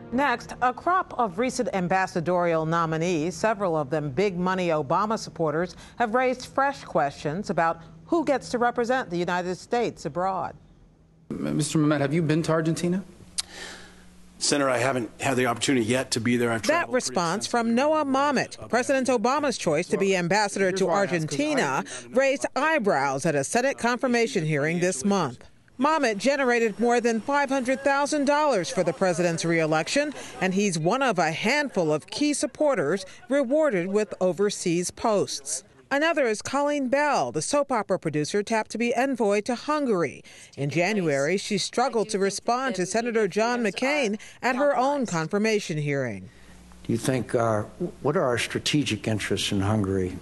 Next, a crop of recent ambassadorial nominees, several of them big money Obama supporters, have raised fresh questions about who gets to represent the United States abroad. Mr. Mead, have you been to Argentina? Senator, I haven't had the opportunity yet to be there. That response from Noah Momit, President Obama's choice to be ambassador to Argentina, raised eyebrows at a Senate confirmation hearing this month. Momit generated more than $500,000 for the president's reelection, and he's one of a handful of key supporters rewarded with overseas posts. Another is Colleen Bell, the soap opera producer tapped to be envoy to Hungary. In January, she struggled to respond to Senator John McCain at her own confirmation hearing. Do you think, what are our strategic interests in Hungary?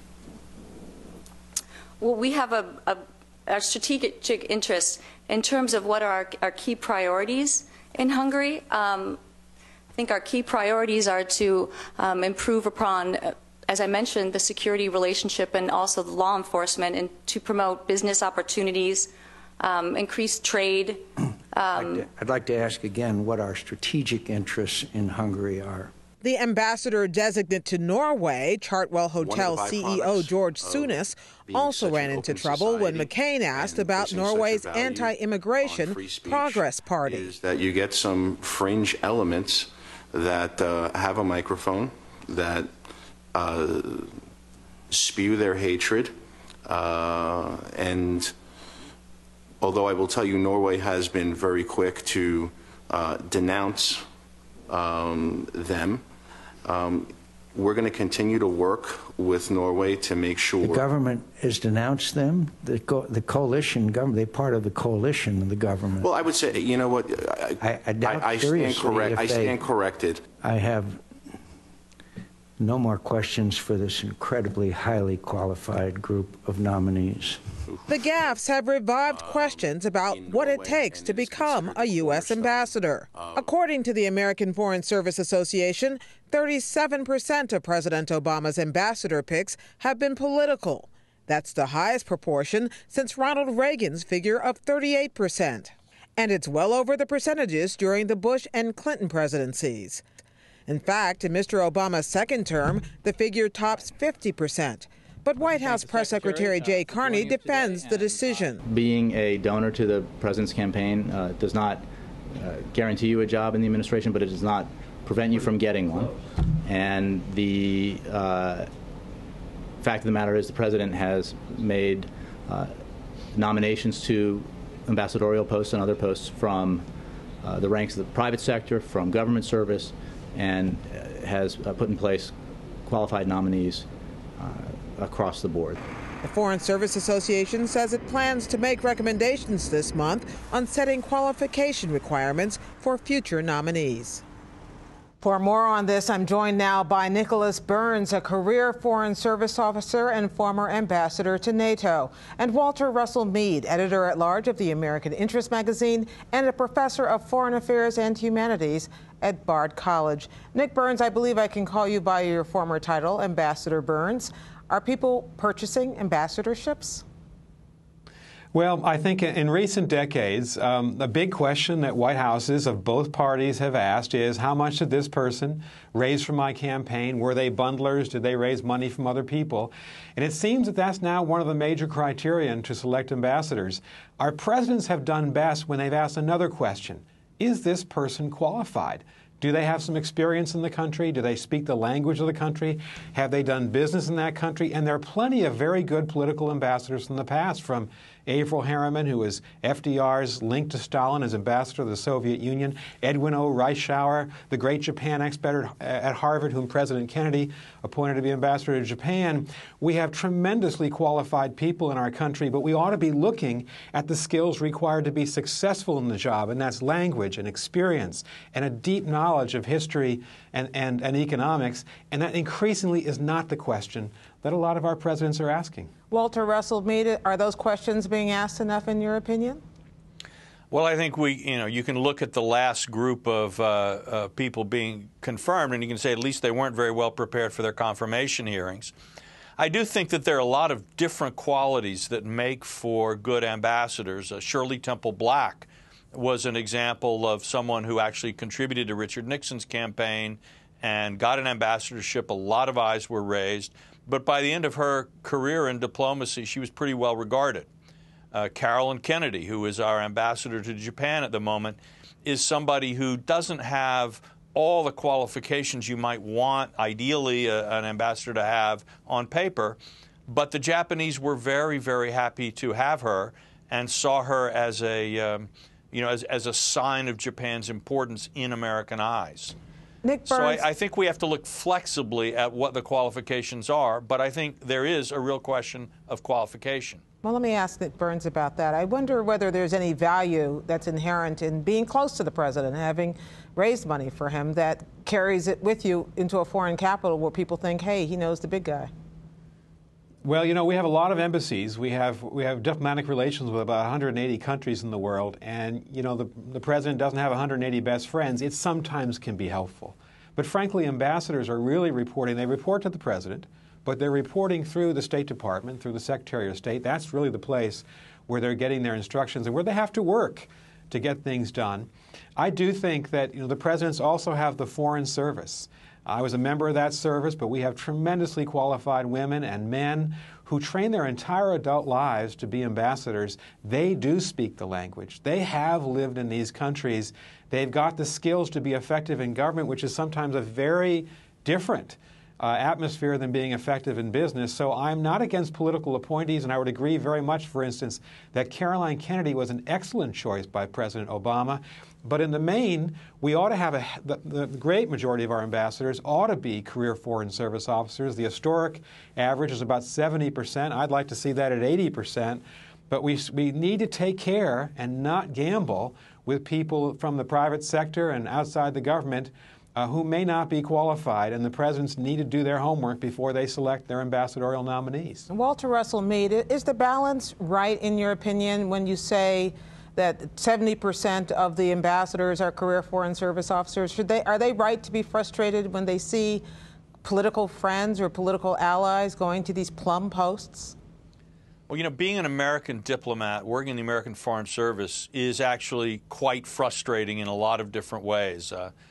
Well, we have our strategic interests in terms of what are our key priorities in Hungary. I think our key priorities are to improve upon, as I mentioned, the security relationship and also the law enforcement, and to promote business opportunities, increase trade. I'd like to ask again what our strategic interests in Hungary are. The ambassador designate to Norway, Chartwell Hotel CEO George Souness, also ran into trouble when McCain asked about Norway's anti-immigration Progress Party. Is that you get some fringe elements that have a microphone, that spew their hatred, and although I will tell you Norway has been very quick to denounce them, we're going to continue to work with Norway to make sure. The government has denounced them. The coalition government, they're part of the coalition of the government. Well, I would say, you know what, I stand corrected. I have no more questions for this incredibly highly qualified group of nominees. The Gaffes have revived questions about what it takes to become a U.S. ambassador. According to the American Foreign Service Association, 37% of President Obama's ambassador picks have been political. That's the highest proportion since Ronald Reagan's figure of 38%. And it's well over the percentages during the Bush and Clinton presidencies. In fact, in Mr. Obama's second term, the figure tops 50%. But White House Press Secretary Jay Carney defends the decision. Being a donor to the president's campaign does not guarantee you a job in the administration, but it does not prevent you from getting one. And the fact of the matter is the president has made nominations to ambassadorial posts and other posts from the ranks of the private sector, from government service, and has put in place qualified nominees across the board. The Foreign Service Association says it plans to make recommendations this month on setting qualification requirements for future nominees. For more on this, I'm joined now by Nicholas Burns, a career Foreign Service officer and former ambassador to NATO, and Walter Russell Mead, editor-at-large of the American Interest magazine and a professor of foreign affairs and humanities at Bard College. Nick Burns, I believe I can call you by your former title, Ambassador Burns. Are people purchasing ambassadorships? Well, I think in recent decades, a big question that White Houses of both parties have asked is, how much did this person raise from my campaign? Were they bundlers? Did they raise money from other people? And it seems that that's now one of the major criterion to select ambassadors. Our presidents have done best when they've asked another question. Is this person qualified? Do they have some experience in the country? Do they speak the language of the country? Have they done business in that country? And there are plenty of very good political ambassadors from the past, from Avril Harriman, who was FDR's link to Stalin as ambassador to the Soviet Union, Edwin O. Reischauer, the great Japan expert at Harvard, whom President Kennedy appointed to be ambassador to Japan. We have tremendously qualified people in our country, but we ought to be looking at the skills required to be successful in the job, and that's language and experience and a deep knowledge of history and economics, and that increasingly is not the question that a lot of our presidents are asking. Walter Russell Mead, are those questions being asked enough in your opinion? Well, I think you can look at the last group of people being confirmed, and you can say at least they weren't very well prepared for their confirmation hearings. I do think that there are a lot of different qualities that make for good ambassadors. Shirley Temple Black was an example of someone who actually contributed to Richard Nixon's campaign and got an ambassadorship. A lot of eyes were raised. But by the end of her career in diplomacy, she was pretty well regarded. Carolyn Kennedy, who is our ambassador to Japan at the moment, is somebody who doesn't have all the qualifications you might want, ideally, an ambassador to have on paper. But the Japanese were very, very happy to have her and saw her as a, as a sign of Japan's importance in American eyes. Nick Burns. So I think we have to look flexibly at what the qualifications are, but I think there is a real question of qualification. Well, let me ask Nick Burns about that. I wonder whether there's any value that's inherent in being close to the president, having raised money for him, that carries it with you into a foreign capital where people think, hey, he knows the big guy. Well, we have a lot of embassies. We have diplomatic relations with about 180 countries in the world, and the president doesn't have 180 best friends. It sometimes can be helpful. But frankly, ambassadors are really reporting. They report to the president, but they're reporting through the State Department, through the Secretary of State. That's really the place where they're getting their instructions and where they have to work to get things done. I do think that the presidents also have the Foreign Service. I was a member of that service, but we have tremendously qualified women and men who train their entire adult lives to be ambassadors. They do speak the language. They have lived in these countries. They've got the skills to be effective in government, which is sometimes a very different atmosphere than being effective in business. So I'm not against political appointees, and I would agree very much, for instance, that Caroline Kennedy was an excellent choice by President Obama. But in the main, we ought to have the great majority of our ambassadors ought to be career Foreign Service officers. The historic average is about 70%. I'd like to see that at 80%. But we need to take care and not gamble with people from the private sector and outside the government who may not be qualified, and the presidents need to do their homework before they select their ambassadorial nominees. Walter Russell Mead, is the balance right, in your opinion, when you say that 70% of the ambassadors are career Foreign Service officers? Are they right to be frustrated when they see political friends or political allies going to these plum posts? Well, being an American diplomat, working in the American Foreign Service is actually quite frustrating in a lot of different ways.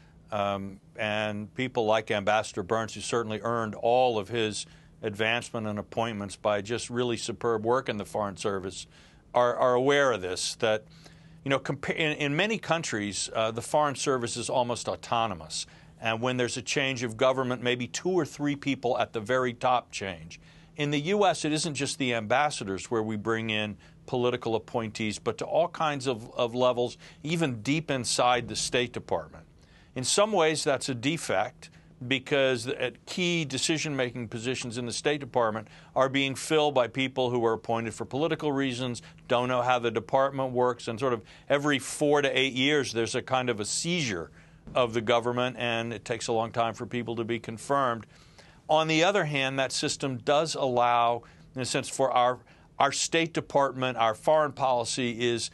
And people like Ambassador Burns, who certainly earned all of his advancement and appointments by just really superb work in the Foreign Service, are aware of this, that in many countries, the Foreign Service is almost autonomous. And when there's a change of government, maybe 2 or 3 people at the very top change. In the U.S., it isn't just the ambassadors where we bring in political appointees, but to all kinds of levels, even deep inside the State Department. In some ways, that's a defect, because key decision-making positions in the State Department are being filled by people who are appointed for political reasons, don't know how the department works, and sort of every 4 to 8 years there's a kind of a seizure of the government, and it takes a long time for people to be confirmed. On the other hand, that system does allow, in a sense, for our State Department, our foreign policy is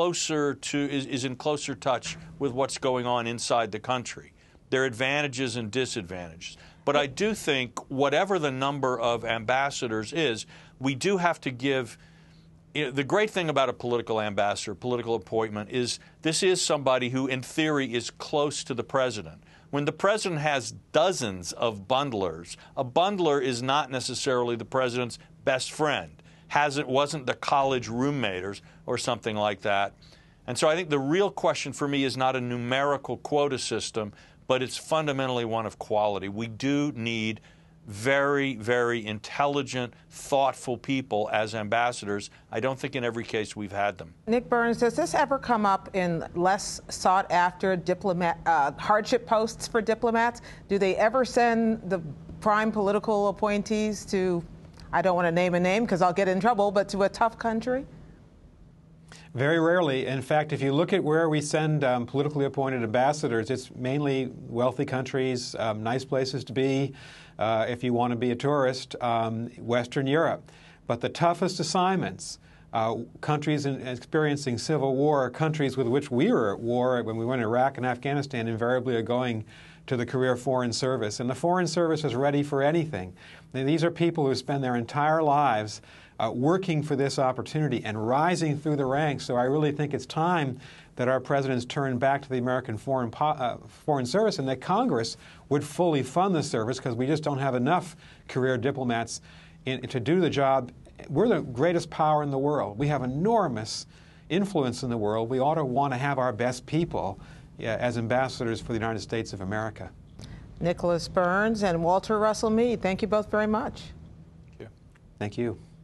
in closer touch with what's going on inside the country. There are advantages and disadvantages. But I do think whatever the number of ambassadors is, we do have to give the great thing about a political ambassador, political appointment, is this is somebody who, in theory, is close to the president. When the president has dozens of bundlers, a bundler is not necessarily the president's best friend. Wasn't the college roommate or something like that. And so I think the real question for me is not a numerical quota system, but it's fundamentally one of quality. We do need very, very intelligent, thoughtful people as ambassadors. I don't think in every case we've had them. Nick Burns, does this ever come up in less sought after hardship posts for diplomats? Do they ever send the prime political appointees to, I don't want to name a name because I'll get in trouble, but to a tough country? Very rarely. In fact, if you look at where we send politically appointed ambassadors, it's mainly wealthy countries, nice places to be if you want to be a tourist, Western Europe. But the toughest assignments, countries experiencing civil war, countries with which we were at war when we went to Iraq and Afghanistan, invariably are going to the career Foreign Service. And the Foreign Service is ready for anything. These are people who spend their entire lives working for this opportunity and rising through the ranks. So I really think it's time that our presidents turn back to the American Foreign Service and that Congress would fully fund the service, because we just don't have enough career diplomats to do the job. We're the greatest power in the world. We have enormous influence in the world. We ought to want to have our best people as ambassadors for the United States of America. Nicholas Burns and Walter Russell Mead, thank you both very much. Thank you. Thank you.